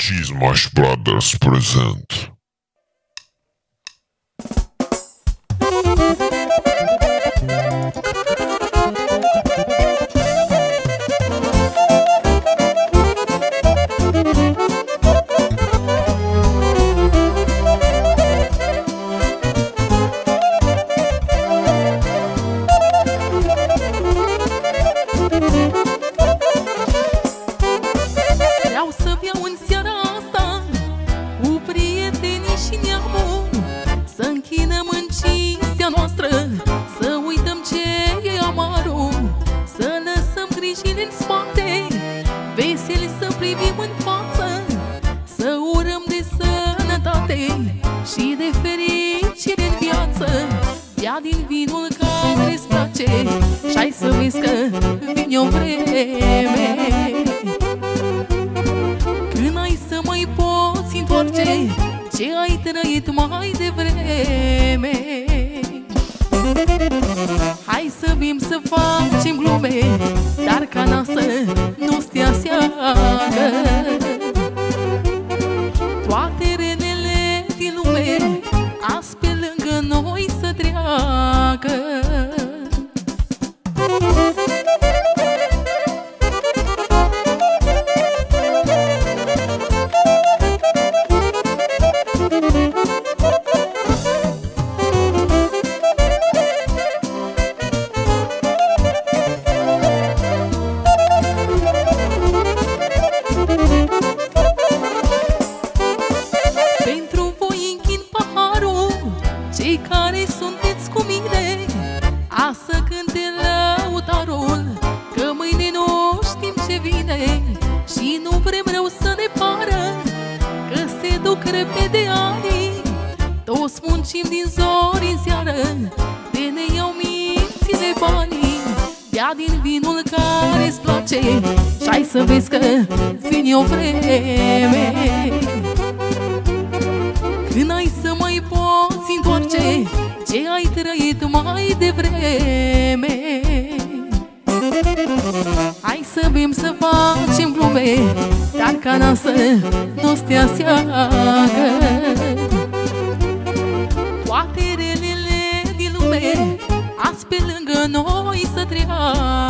Cizmash Brothers present. Vreau să beau în seara asta cu prietenii și neamul, să închinăm în cinstea noastră, să uităm ce e amarul, să lăsăm grijile în spate, veseli să privim în față, să urăm de sănătate și de fericire în viață. Ia din vinul care-ți place și hai să vezi că vine o vreme când ai să mai poți întoarce ce ai trăit mai devreme. Hai să bem, să facem glume, dar ca nasă nu stea seagă. Toate renele din lume azi pe lângă noi să treacă. Pentru voi închin paharul, cei care sunteți cu mine, a să cânte lăutarul, că mâine nu știm ce vine și nu vrem rău să ne pară, că se duc repede ani, toți muncim din zori în seară, de ne iau mințile banii. Ia din vinul care-ți place și hai să vezi că vine o vreme când ai să mai poți întoarce ce ai trăit mai devreme. Hai să bem, să facem glume, dar ca nasă nu stea seagă. Toate relele din lume azi pe lângă noi să treacă.